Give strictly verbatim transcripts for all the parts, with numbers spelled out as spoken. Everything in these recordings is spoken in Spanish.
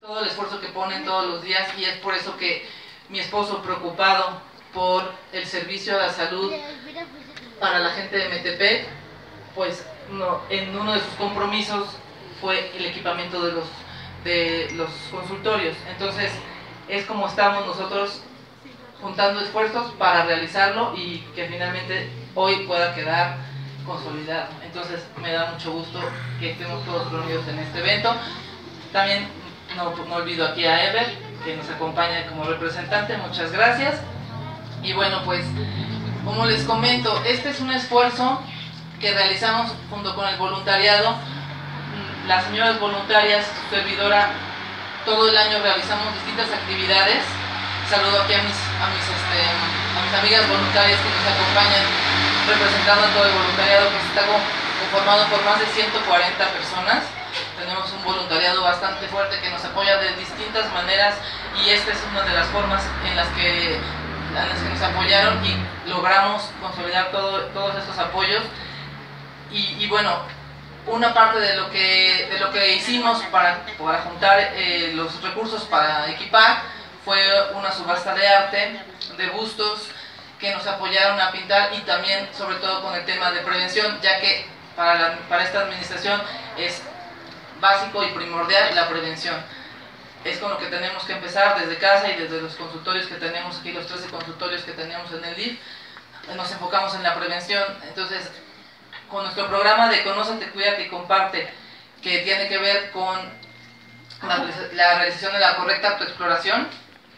todo el esfuerzo que ponen todos los días, y es por eso que mi esposo, preocupado por el servicio a la salud para la gente de Metepec, pues no, en uno de sus compromisos fue el equipamiento de los, de los consultorios. Entonces es como estamos nosotros juntando esfuerzos para realizarlo y que finalmente hoy pueda quedar consolidado. Entonces me da mucho gusto que estemos todos reunidos en este evento. También no, no olvido aquí a Ever, que nos acompaña como representante. Muchas gracias. Y bueno, pues como les comento, este es un esfuerzo que realizamos junto con el voluntariado. Las señoras voluntarias, su servidora, todo el año realizamos distintas actividades. Saludo aquí a mis, a mis, este, a mis amigas voluntarias que nos acompañan representando a todo el voluntariado, que está conformado por más de ciento cuarenta personas. Tenemos un voluntariado bastante fuerte que nos apoya de distintas maneras, y esta es una de las formas en las que, en las que nos apoyaron y logramos consolidar todo, todos estos apoyos. Y, y bueno, una parte de lo que, de lo que hicimos para, para juntar eh, los recursos para equipar fue una subasta de arte, de bustos, que nos apoyaron a pintar, y también sobre todo con el tema de prevención, ya que para, la, para esta administración es básico y primordial la prevención. Es con lo que tenemos que empezar desde casa y desde los consultorios que tenemos aquí, los trece consultorios que tenemos en el D I F, nos enfocamos en la prevención. Entonces, con nuestro programa de Conócete, Cuídate y Comparte, que tiene que ver con la, la realización de la correcta autoexploración,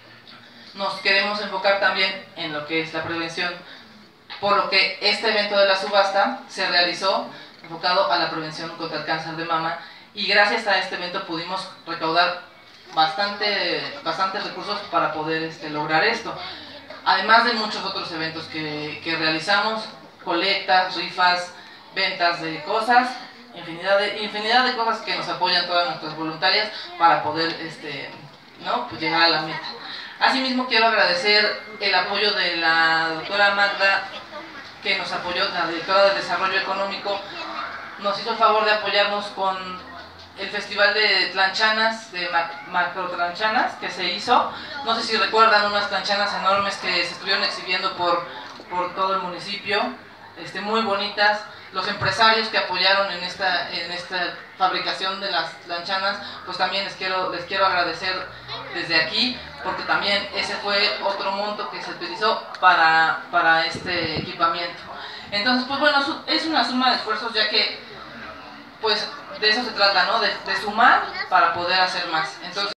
nos queremos enfocar también en lo que es la prevención, por lo que este evento de la subasta se realizó enfocado a la prevención contra el cáncer de mama, y gracias a este evento pudimos recaudar bastante, bastantes recursos para poder este, lograr esto, además de muchos otros eventos que, que realizamos, colectas, rifas, ventas de cosas, infinidad de, infinidad de cosas que nos apoyan todas nuestras voluntarias para poder este, ¿no? pues llegar a la meta. Asimismo, quiero agradecer el apoyo de la doctora Magda, que nos apoyó, la directora de Desarrollo Económico, nos hizo el favor de apoyarnos con el festival de tlanchanas, de macro tlanchanas que se hizo. No sé si recuerdan unas tlanchanas enormes que se estuvieron exhibiendo por, por todo el municipio, este, muy bonitas. Los empresarios que apoyaron en esta, en esta fabricación de las tlanchanas, pues también les quiero, les quiero agradecer desde aquí, porque también ese fue otro monto que se utilizó para, para este equipamiento. Entonces, pues bueno, es una suma de esfuerzos, ya que pues de eso se trata, ¿no? De, de sumar para poder hacer más. Entonces,